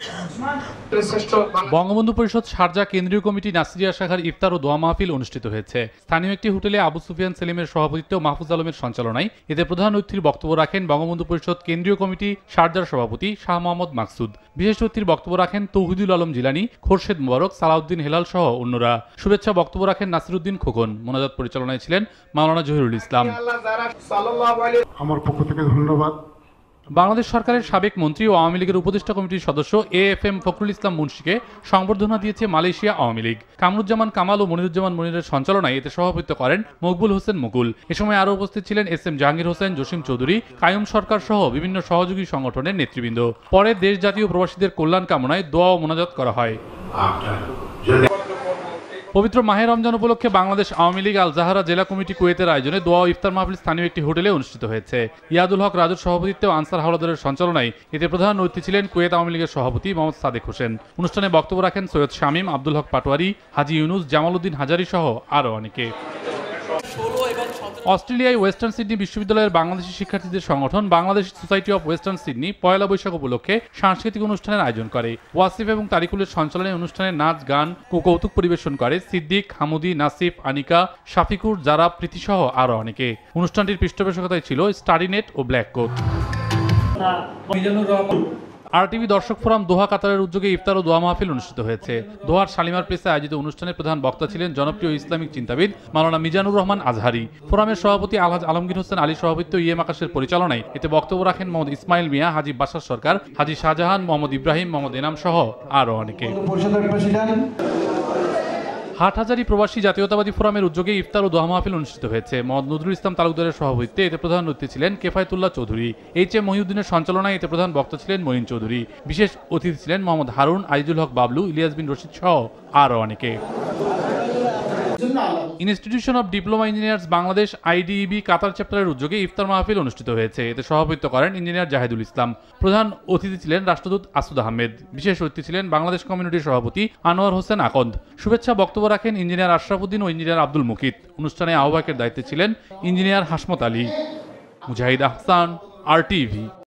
বঙ্গবন্ধু পরিষদ শারজা কেন্দ্রীয় কমিটি নাসিরিয়া শাখার ইফতার ও দোয়া মাহফিল অনুষ্ঠিত হয়েছে। স্থানীয় একটি হোটেলে আবু সুফিয়ান সেলিমের সভাপতিত্বে মাহফুজ আলমের সঞ্চালনায় এতে প্রধান অতিথির বক্তব্য রাখেন বঙ্গবন্ধু পরিষদ কেন্দ্রীয় কমিটি শারজার সভাপতি শাহ মোহাম্মদ মাকসুদ। বিশেষ অতিথির বক্তব্য রাখেন তৌহিদুল আলম জিলানী, খোরশেদ মোবারক, সালাউদ্দিন হেলাল সহ অন্যরা। শুভেচ্ছা বক্তব্য রাখেন নাসিরুদ্দিন খোকন। মোনাজাত পরিচালনায় ছিলেন মাওলানা জহিরুল ইসলাম। আমার পক্ষ থেকে ধন্যবাদ। বাংলাদেশ সরকারের সাবেক মন্ত্রী ও আওয়ামী লীগের উপদেষ্টা কমিটির সদস্য AFM ফখরুল ইসলাম মুন্সিকে সংবর্ধনা দিয়েছে মালয়েশিয়া আওয়ামী লীগ। কামরুজ্জামান কামাল ও মনিরুজ্জামান মনিরের সঞ্চালনায় এতে সভাপতিত্ব করেন মকবুল হোসেন মুকুল। এ সময় আরও উপস্থিত ছিলেন SM জাহাঙ্গীর হোসেন, জসিম চৌধুরী, কায়ুম সরকার সহ বিভিন্ন সহযোগী সংগঠনের নেতৃবৃন্দ। পরে দেশ জাতীয় প্রবাসীদের কল্যাণ কামনায় দোয়া ও মোনাজাত করা হয়। পবিত্র মাহে রমজান উপলক্ষে বাংলাদেশ আওয়ামী লীগ আল জাহারা জেলা কমিটি কুয়েতের আয়োজনে দোয়া ও ইফতার মাহফিল স্থানীয় একটি হোটেলে অনুষ্ঠিত হয়েছে। ইয়াদুল হক রাজুর সভাপতিত্বে ও আনসার হাওলাদারের সঞ্চালনায় এতে প্রধান অতিথি ছিলেন কুয়েত আওয়ামী লীগের সভাপতি মোহাম্মদ সাদেক হোসেন। অনুষ্ঠানে বক্তব্য রাখেন সৈয়দ শামীম, আব্দুল হক পাটোয়ারি, হাজি ইউনুস, জামাল উদ্দিন হাজারি সহ আরও অনেকে। অস্ট্রেলিয়ায় ওয়েস্টার্ন সিডনি বিশ্ববিদ্যালয়ের বাংলাদেশি শিক্ষার্থীদের সংগঠন Bangladesh Society of Western Sydney Poila Boishakh উপলক্ষে সাংস্কৃতিক অনুষ্ঠানের আয়োজন করে। ওয়াসিফ এবং তারিকুলের সঞ্চালনে অনুষ্ঠানে নাচ, গান ও কৌতুক পরিবেশন করে সিদ্দিক, হামুদি, নাসিফ, আনিকা, শাফিকুর, জারা, প্রীতি সহ আরও অনেকে। অনুষ্ঠানটির পৃষ্ঠপোষকতায় ছিল স্টাডিনেট ও ব্ল্যাক কোট। RTV দর্শক ফোরাম দোহা কাতারের উদ্যোগে ইফতার ও দোয়া মাহফিল অনুষ্ঠিত হয়েছে। দোহার শালিমার প্লেসে আয়োজিত অনুষ্ঠানে প্রধান বক্তা ছিলেন জনপ্রিয় ইসলামিক চিন্তাবিদ মাওলানা মিজানুর রহমান আজহারি। ফোরামের সভাপতি আলহাজ আলমগীর হোসেন আলী সভাপতিত্ব ইএম আকাশের পরিচালনায় এতে বক্তব্য রাখেন মোহাম্মদ ইসমাইল মিয়া, হাজি বাশার সরকার, হাজি শাহজাহান, মোহাম্মদ ইব্রাহিম, মোহাম্মদ এনাম সহ আরও অনেকে। হাটহাজারী প্রবাসী জাতীয়তাবাদী ফোরামের উদ্যোগে ইফতার ও দোয়া মাহফিল অনুষ্ঠিত হয়েছে। মোহাম্মদ নজরুল ইসলাম তালুকদারের সভাপতিত্বে এতে প্রধান অতিথি ছিলেন কেফায়েতুল্লাহ চৌধুরী। HM মহিউদ্দিনের সঞ্চালনায় এতে প্রধান বক্তা ছিলেন মঈন চৌধুরী। বিশেষ অতিথি ছিলেন মোহাম্মদ হারুন, আজিজুল হক বাবলু, ইলিয়াস বিন রশিদ সহ আরও অনেকে। Institution of Diploma Engineers Bangladesh IDEB Qatar চ্যাপ্টারের উদ্যোগে ইফতার মাহফিল অনুষ্ঠিত হয়েছে। এতে সভাপতিত্ব করেন ইঞ্জিনিয়ার জাহিদুল ইসলাম। প্রধান অতিথি ছিলেন রাষ্ট্রদূত আসুদ আহমেদ। বিশেষ অতিথি ছিলেন বাংলাদেশ কমিউনিটির সভাপতি আনোয়ার হোসেন আকন্দ। শুভেচ্ছা বক্তব্য রাখেন ইঞ্জিনিয়ার আশরাফুদ্দিন ও ইঞ্জিনিয়ার আব্দুল মুকিত। অনুষ্ঠানে আহ্বায়কের দায়িত্বে ছিলেন ইঞ্জিনিয়ার হাসমত আলী। মুজাহিদ আহসান, RTV।